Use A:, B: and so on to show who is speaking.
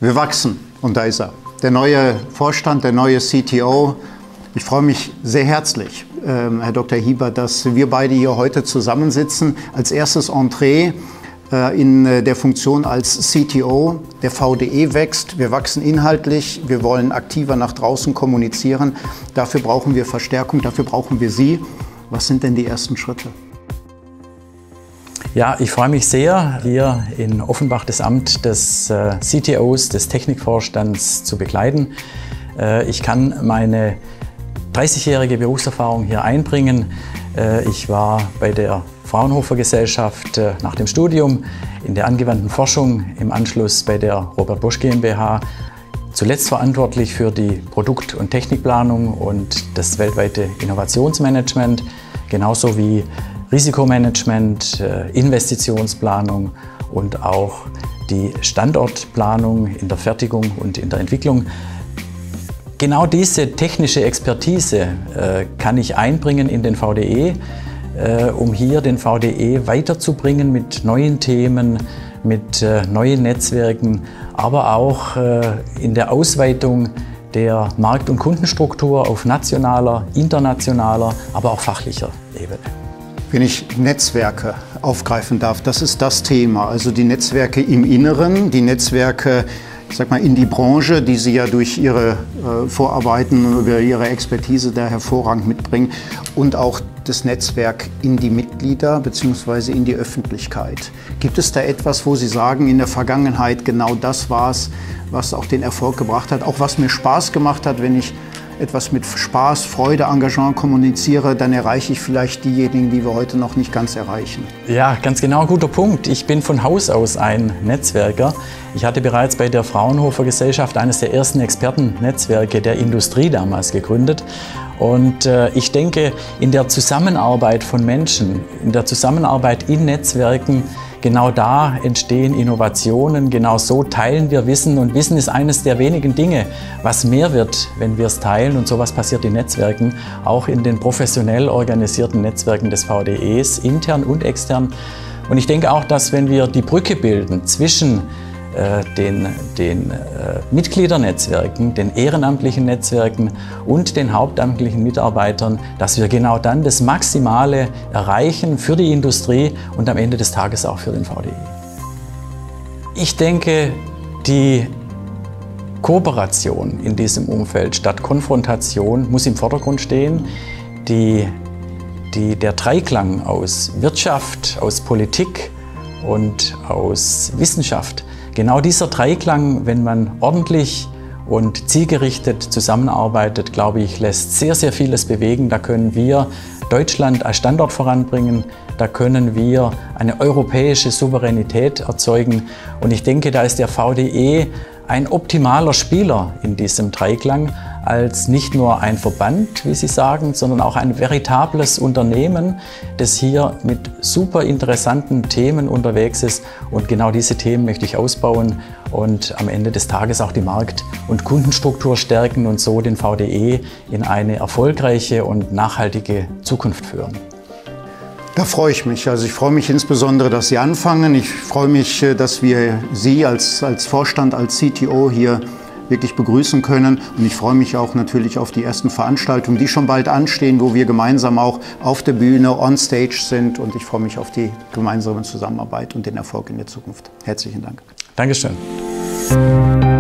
A: Wir wachsen und da ist er. Der neue Vorstand, der neue CTO. Ich freue mich sehr herzlich, Herr Dr. Hieber, dass wir beide hier heute zusammensitzen. Als erstes Entree in der Funktion als CTO. Der VDE wächst, wir wachsen inhaltlich, wir wollen aktiver nach draußen kommunizieren. Dafür brauchen wir Verstärkung, dafür brauchen wir Sie. Was sind denn die ersten Schritte?
B: Ja, ich freue mich sehr, hier in Offenbach das Amt des CTOs, des Technikvorstands zu bekleiden. Ich kann meine 30-jährige Berufserfahrung hier einbringen. Ich war bei der Fraunhofer Gesellschaft nach dem Studium in der angewandten Forschung, im Anschluss bei der Robert Bosch GmbH, zuletzt verantwortlich für die Produkt- und Technikplanung und das weltweite Innovationsmanagement, genauso wie Risikomanagement, Investitionsplanung und auch die Standortplanung in der Fertigung und in der Entwicklung. Genau diese technische Expertise kann ich einbringen in den VDE, um hier den VDE weiterzubringen mit neuen Themen, mit neuen Netzwerken, aber auch in der Ausweitung der Markt- und Kundenstruktur auf nationaler, internationaler, aber auch fachlicher Ebene.
A: Wenn ich Netzwerke aufgreifen darf, das ist das Thema. Also die Netzwerke im Inneren, die Netzwerke, ich sag mal, in die Branche, die Sie ja durch Ihre Vorarbeiten, über Ihre Expertise da hervorragend mitbringen, und auch das Netzwerk in die Mitglieder bzw. in die Öffentlichkeit. Gibt es da etwas, wo Sie sagen, in der Vergangenheit genau das war es, was auch den Erfolg gebracht hat, auch was mir Spaß gemacht hat, wenn ich etwas mit Spaß, Freude, Engagement kommuniziere, dann erreiche ich vielleicht diejenigen, die wir heute noch nicht ganz erreichen.
B: Ja, ganz genau, ein guter Punkt. Ich bin von Haus aus ein Netzwerker. Ich hatte bereits bei der Fraunhofer Gesellschaft eines der ersten Expertennetzwerke der Industrie damals gegründet. Und ich denke, in der Zusammenarbeit von Menschen, in der Zusammenarbeit in Netzwerken, genau da entstehen Innovationen, genau so teilen wir Wissen, und Wissen ist eines der wenigen Dinge, was mehr wird, wenn wir es teilen, und sowas passiert in Netzwerken, auch in den professionell organisierten Netzwerken des VDEs, intern und extern. Und ich denke auch, dass wenn wir die Brücke bilden zwischen den Mitgliedernetzwerken, den ehrenamtlichen Netzwerken und den hauptamtlichen Mitarbeitern, dass wir genau dann das Maximale erreichen für die Industrie und am Ende des Tages auch für den VDE. Ich denke, die Kooperation in diesem Umfeld statt Konfrontation muss im Vordergrund stehen. Der Dreiklang aus Wirtschaft, aus Politik und aus Wissenschaft, genau dieser Dreiklang, wenn man ordentlich und zielgerichtet zusammenarbeitet, glaube ich, lässt sehr, sehr vieles bewegen. Da können wir Deutschland als Standort voranbringen, da können wir eine europäische Souveränität erzeugen. Und ich denke, da ist der VDE ein optimaler Spieler in diesem Dreiklang, als nicht nur ein Verband, wie Sie sagen, sondern auch ein veritables Unternehmen, das hier mit super interessanten Themen unterwegs ist. Und genau diese Themen möchte ich ausbauen und am Ende des Tages auch die Markt- und Kundenstruktur stärken und so den VDE in eine erfolgreiche und nachhaltige Zukunft führen.
A: Da freue ich mich. Also ich freue mich insbesondere, dass Sie anfangen. Ich freue mich, dass wir Sie als Vorstand, als CTO hier wirklich begrüßen können. Und ich freue mich auch natürlich auf die ersten Veranstaltungen, die schon bald anstehen, wo wir gemeinsam auch auf der Bühne, on stage sind. Und ich freue mich auf die gemeinsame Zusammenarbeit und den Erfolg in der Zukunft. Herzlichen Dank.
B: Dankeschön.